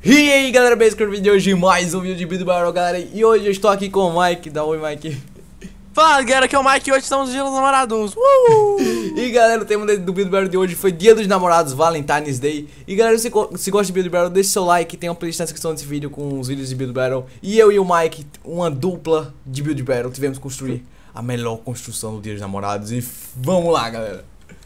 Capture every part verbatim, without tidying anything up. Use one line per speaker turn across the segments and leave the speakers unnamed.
E aí galera, beleza? No vídeo de hoje mais um vídeo de Build Battle, galera. E hoje eu estou aqui com o Mike. Dá um oi, Mike.
Fala galera, aqui é o Mike e hoje estamos no dia dos namorados. uh!
E galera, o tema do Build Battle de hoje foi Dia dos Namorados, Valentine's Day. E galera, se, se gosta de Build Battle, deixa seu like. Tem uma playlist na descrição desse vídeo com os vídeos de Build Battle. E eu e o Mike, uma dupla de Build Battle, tivemos que construir a melhor construção do Dia dos Namorados. E vamos lá, galera.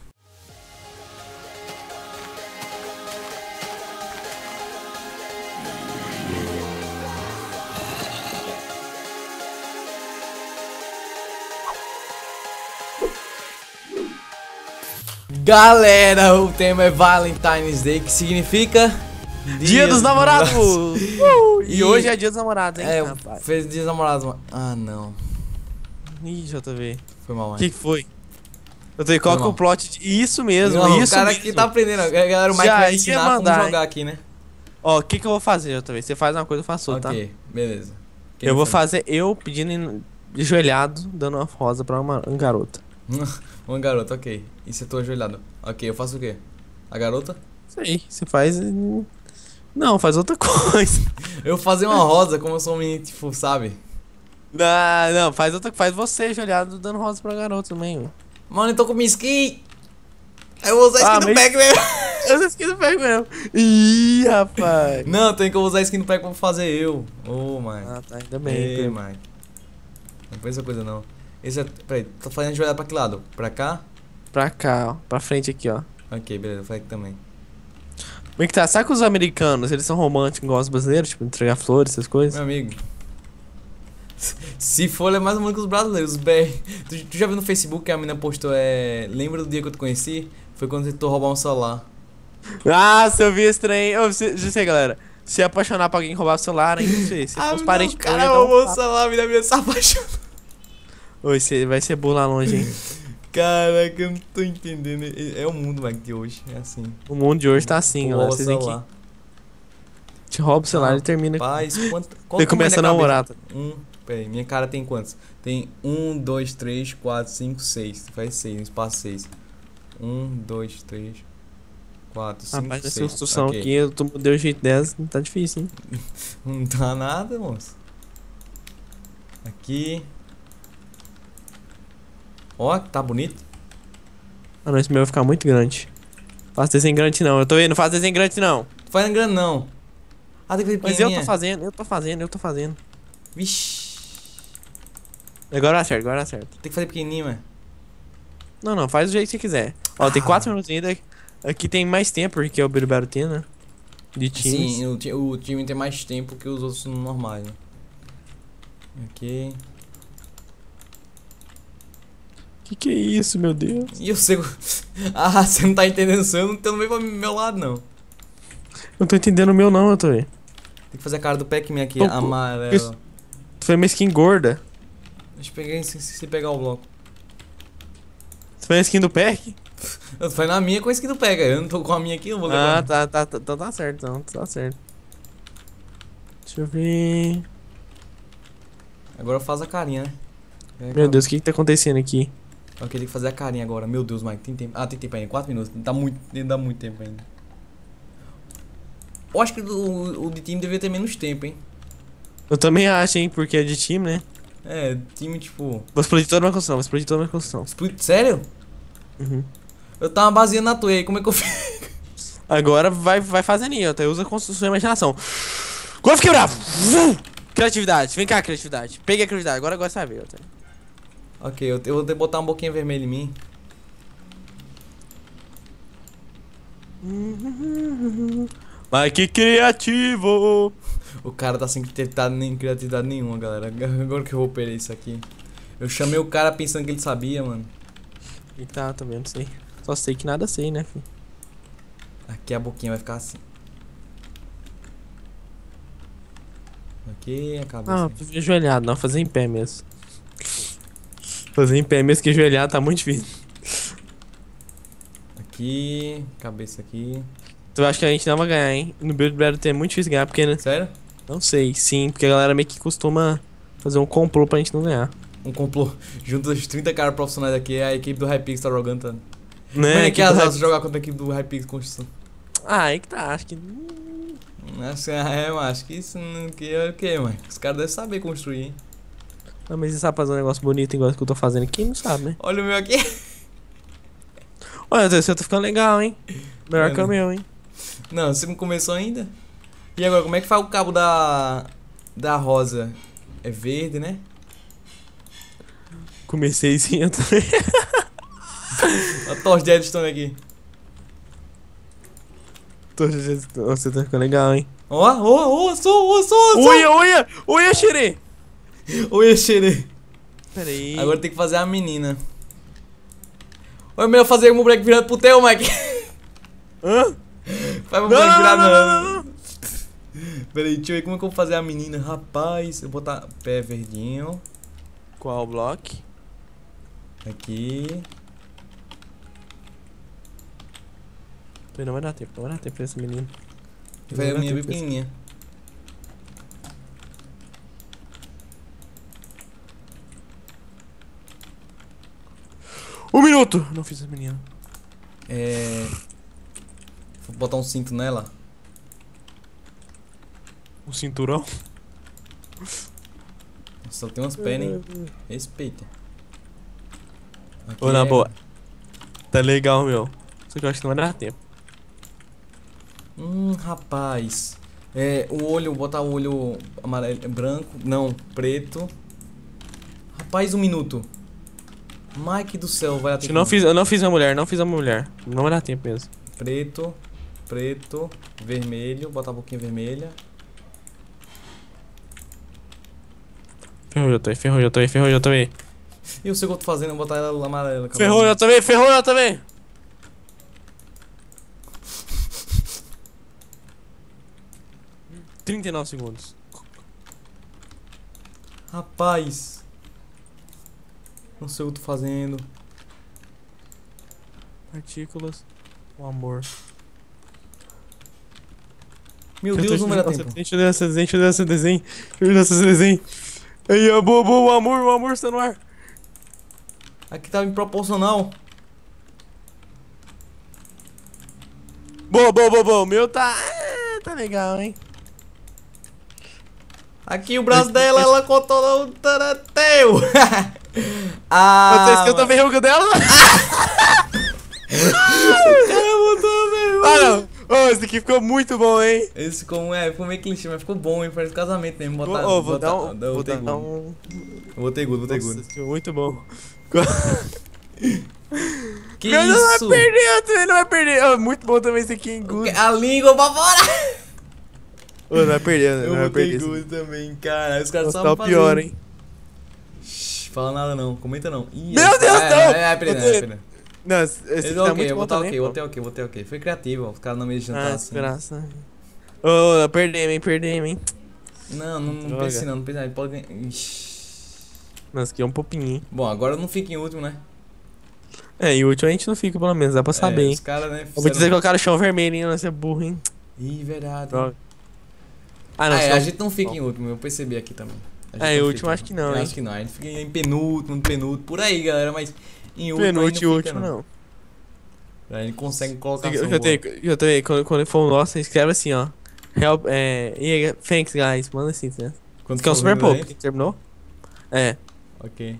Galera, o tema é Valentine's Day, que significa
Dia, dia dos, dos Namorados, namorados. Uh, e, e hoje é Dia dos Namorados, hein,
é,
rapaz.
Fez Dia dos Namorados, mano. Ah, não.
Ih, J V.
Foi mal, mano.
O que, que foi? Eu tô qual que é o plot de... Isso mesmo,
não,
isso
o cara
mesmo.
aqui tá aprendendo. Galera, o Mike
já
vai ensinar
mandar,
como jogar
hein?
aqui, né?
Ó, o que que eu vou fazer, J V? Você faz uma coisa, eu faço outra,
Ok,
tá?
beleza. Quem
eu vou
sabe?
fazer eu pedindo ajoelhado, dando uma rosa pra uma, uma garota.
Uma garota, ok. E se eu tô ajoelhado? Ok, eu faço o quê? A garota?
Sei, você faz... Não, faz outra coisa.
Eu vou fazer uma rosa, como eu sou um menino, tipo, sabe?
Não, não, faz outra, faz você ajoelhado dando rosa pra garota também, mano.
Mano, eu tô com minha skin. Eu vou usar a skin
Ah,
do
mas-
pack mesmo.
Eu não esqueci do pego mesmo. Ih, rapaz.
Não, tem que eu usar a skin do pack pra fazer eu. Ô, oh, Mike.
Ah, tá, ainda bem.
Ei,
Pedro.
Mike. Não foi essa coisa, não. Esse é... Peraí, tô fazendo ajoelhado pra que lado? Pra cá?
Pra cá, ó. Pra frente aqui, ó.
Ok, beleza, eu falei aqui também.
Como é que tá? Sabe que os americanos, eles são românticos igual os brasileiros? Tipo, entregar flores, essas coisas?
Meu amigo. Se for, é mais ou menos que os brasileiros. B R. Tu, tu já viu no Facebook que a menina postou, é... Lembra do dia que eu te conheci? Foi quando você tentou roubar um celular.
Ah, se eu vi esse trem... Ô, você- já sei, galera. Se apaixonar pra alguém roubar o celular, hein? Não sei. Se
Ah,
os parentes...
o cara roubou o celular, a menina minha se apaixonou.
Oi, você vai ser burro lá longe, hein?
Caraca, eu não tô entendendo. É o mundo, Mike, de hoje. É assim.
O mundo de hoje tá assim, galera.
Rouba o
Vocês têm
celular.
que... Te rouba o celular e termina...
Rapaz, quanto, quanto
Você começa a
tamanho da
namorar.
cabeça? Um, peraí, minha cara tem quantos? Tem um, dois, três, quatro, cinco, seis. Faz seis, no espaço seis. Um, dois, três, quatro, cinco,
Rapaz, essa
seis.
construção
Ok.
aqui, eu tô, deu jeito dez, não tá difícil, hein?
Não dá nada, moço. Aqui. Ó, tá bonito.
Ah, não, esse meu vai ficar muito grande. Faça desenho grande não, eu tô vendo, não faz desenho grande não.
Não faz grande não. Ah, tem que fazer
Mas eu
pequenininha.
tô fazendo, eu tô fazendo, eu tô fazendo.
Vixe.
Agora acerta, agora acerta.
Tem que fazer pequenininho, mano.
Não, não, faz do jeito que você quiser. Ó, tem
Ah.
quatro minutos ainda. Aqui tem mais tempo, porque é o Build Battle tem, né? De times.
Sim, o, ti- o time tem mais tempo que os outros normais, né? Ok.
Que que é isso, meu Deus?
E eu sei. Ah, você não tá entendendo, eu não tô no meio pro meu lado, não.
Eu não tô entendendo o meu não, eu tô aí.
Tem que fazer a cara do Pac-Man aqui,
Pô,
amarelo.
isso- Tu foi uma skin gorda.
Deixa eu pegar se, se pegar o bloco.
Tu foi uma skin do Perk?
Eu tô fazendo a minha com a skin do Pega. Eu não tô com a minha aqui, eu vou levar.
Ah, tá, tá, tá, então tá certo, então, tá certo. Deixa eu ver.
Agora eu faço a carinha, né? É,
Meu Deus, o que que tá acontecendo aqui?
Ok, tem que fazer a carinha agora. Meu Deus, Mike, tem tempo. Ah, tem tempo ainda. quatro minutos. Dá muito, dá muito tempo ainda. Eu acho que o, o de time deveria ter menos tempo, hein?
Eu também acho, hein, porque é de time, né?
É, time tipo.
Vou explodir toda a minha construção, vou explodir toda a minha construção.
Split- Sério?
Uhum.
Eu tava baseando na tua aí, como é que eu fiz?
Agora vai, vai fazendo aí, ó. Tá? Usa a sua imaginação. Agora fiquei bravo! Vum! Criatividade, vem cá, criatividade. Peguei a criatividade, agora agora você vai ver, ó. Tá?
Ok, eu, eu vou ter que botar um boquinha vermelha em mim.
Mas que criativo!
O cara tá sem criatividade, nem criatividade nenhuma, galera. Agora que eu vou perder isso aqui. Eu chamei o cara pensando que ele sabia, mano.
E tá, também não sei. Só sei que nada sei, né, filho?
Aqui a boquinha vai ficar assim. Aqui a cabeça.
Ah, fazer ajoelhado, não, fazer em pé mesmo. Fazer em pé mesmo que ajoelhado tá muito difícil.
Aqui, cabeça aqui.
Tu acha que a gente não vai ganhar, hein? No Build Battle é muito difícil ganhar, porque, né?
Sério?
Não sei, sim, porque a galera meio que costuma fazer um complô pra gente não ganhar.
Um complô. Junto os trinta caras profissionais aqui, a equipe do Hypixel tá jogando. Tá?
Né?
Mano, é
que
que
tá-
azar você jogar contra a equipe do Hypixel Construção.
Ah, aí que tá, acho que...
Acho, é, eu acho que isso não que é o que, mano? Os caras devem saber construir, hein?
Não, mas você sabe fazer um negócio bonito igual que eu tô fazendo aqui? Não sabe, né?
Olha o meu aqui.
Olha, o seu tá ficando legal, hein? Melhor
Mano.
que o meu, hein?
Não, você não começou ainda? E agora, como é que faz o cabo da. Da rosa? É verde, né?
Comecei sim, eu também.
A Torch de Redstone aqui.
Tô- Você tá ficando legal, hein?
Ó, ó, ó, sou, ó, sou, sou.
Uia, uia! Uia, xerê!
Oi, Xerê.
Pera aí.
Agora tem que fazer a menina. Ou é melhor fazer um moleque virado pro teu, Mike?
Hã?
Faz um
Não,
moleque
não,
virado,
não,
não.
não, não, não.
Pera aí, deixa eu ver como é que eu vou fazer a menina. Rapaz, eu vou botar pé verdinho.
Qual bloco?
Aqui.
Não vai dar tempo, não vai dar tempo pra esse menino.
Vai a
Não vai
menina
dar
bem
tempo pra esse-
pequenininha.
Um minuto! Não fiz essa menina.
É. Vou botar um cinto nela.
Um cinturão.
Só tem umas pernas, hein? Respeita. Aqui
Ô, na
é-
boa. Tá legal, meu. Só que eu acho que não vai dar tempo.
Hum, rapaz. É, o olho, botar o olho amarelo, branco, não, preto. Rapaz, um minuto. Mike do céu, vai
Acho que não fiz, eu não fiz uma mulher, não fiz uma mulher. Não vai dar tempo mesmo.
Preto, preto, vermelho, botar um pouquinho vermelha.
Ferrou, eu tô aí, ferrou, eu tô aí, ferrou, eu tô aí.
E eu sei o que eu tô fazendo, eu vou botar ela amarela. acabou.
Ferrou, eu também, ferrou, eu também. trinta e nove segundos.
Rapaz. Não sei o que eu tô fazendo.
Partículas. O amor.
Meu Deus, não vai dar tempo.
Deixa eu dar essa desenho, deixa eu dar essa desenho. Deixa eu dar essa desenho. Aí, ó, boa, boa, o amor, o amor está no ar.
Aqui tá em proporcional.
Boa, boa, boa, boa. O meu tá. ah, Tá legal, hein?
Aqui o braço dela, ela controla o tarateu. Ah,
Vocês que eu tô verruga dela?
cara botou verruga.
Ah, não. Ô, esse aqui ficou muito bom, hein?
Esse como é, ficou meio clichê, mas ficou bom, hein? Parece casamento mesmo.
Ô,
Botar,
ô, vou
botar,
dar um.
eu
Vou
botei
dar
good.
um.
Eu botei good, botei
Nossa,
good.
ficou muito bom.
Que
Meu, não vai
isso?
perder, também não vai perder. Ô, muito bom também esse aqui, hein? Good.
A língua pra fora.
Ô, não vai perder, né?
Eu
Não vai
botei
perder.
good também, cara. Os caras
Nossa,
só
tá o pior, hein?
Shhh, fala nada não, comenta não. Ih,
Meu
esse-
Deus,
é,
não!
É, é, é, peraí,
Botei-
é, peraí.
Não, esse esse
Esse
aqui
é
tá
ok,
muito
eu
bom
botei
também,
ok,
pô.
botei ok, botei ok. Foi criativo, ó. Os caras não me jantar
Ah,
assim.
graça. Ô, perdemos, hein? Perdemos, hein?
Não, não, não
Droga.
pense não, não pense não. Pode... Ixi.
Nossa, aqui é um popinho.
Bom, agora não fica em último, né?
É, e o último a gente não fica, pelo menos, dá pra saber,
é,
hein?
os caras, né?
Eu vou dizer que
fizeram-
colocaram o chão vermelho, hein? Você é burro, hein?
Ih, verdade.
Droga. Ah,
Ah,
não,
é,
senão-
a gente não fica em último, eu percebi aqui também. A gente
É,
não
o último
fica.
acho que não,
Eu
hein?
acho que não, a gente fica em penúltimo, no penúltimo, por aí, galera, mas em último
Penúltimo,
aí não fica,
último, não.
A gente consegue colocar
Eu,
som
eu,
boa.
tenho, eu também, quando, quando for o nosso, escreve assim, ó. Help, é. E aí, thanks, guys. Manda assim, né?
Quando
Isso que é um
for
super
vendo a
pop.
gente-
Terminou? É.
Ok.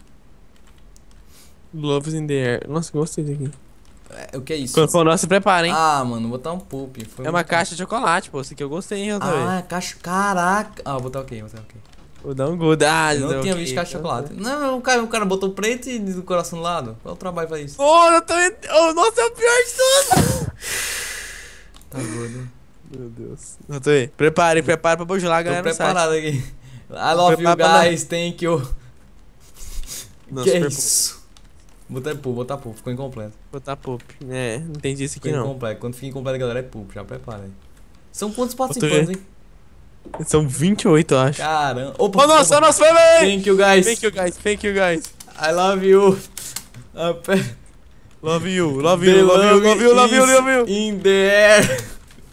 Love's in the air. Nossa, gostei daqui.
É, o que é isso?
Quando for o nosso, se prepara, hein?
Ah, mano, vou botar um poop. Foi
é uma
muito-
caixa de chocolate, pô. Esse aqui eu gostei, hein, eu também.
Ah, caixa. Caraca. Ah, vou botar ok, vou botar ok.
Vou dar um good. Ah,
Eu não
deu
tinha
ok.
visto caixa de chocolate. Não, o cara, o cara botou preto e do coração do lado. Qual é o trabalho pra isso?
Pô, eu também. Oh, nossa, é o pior de tudo.
Tá gordo.
Meu Deus. Eu tô aí. Prepare, prepare pra bojular a
Tô
galera no site.
preparado aqui. I love you
Prepara pra
guys, thank you.
Nossa,
que é
super
isso? Botar poop, botar poop, ficou incompleto.
pop. Botar pop. É, não entendi isso aqui
Ficou
não.
incompleto. Quando fica incompleto, galera, é poop, já prepara aí. São quantos
tô
participantes, hein?
São vinte e oito, eu acho.
Caramba. Opa,
Oh, nossa,
opa.
nossa, vai, vai!
Thank you guys.
Thank you, guys. Thank you, guys.
I love you. Ah, pe-
Love you, love you,
The
love you, love you, love you,
is
love you.
In the air.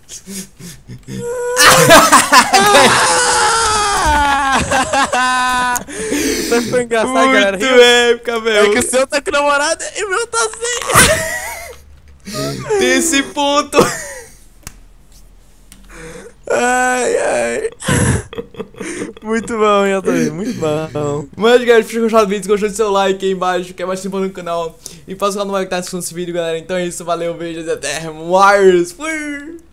Isso foi engraçado, galera.
Muito
Riu.
épica,
É
velho.
que o seu tá com namorada e o meu tá sem.
Tem esse ponto.
Ai, ai. Muito bom, Yatoí, muito bom.
Mas, galera, se você gostou do vídeo, se gostou, de seu like aí embaixo, quer mais tempo no canal. E faça o canal no like que tá na descrição desse vídeo, galera. Então é isso, valeu, beijos e até mais. Fui!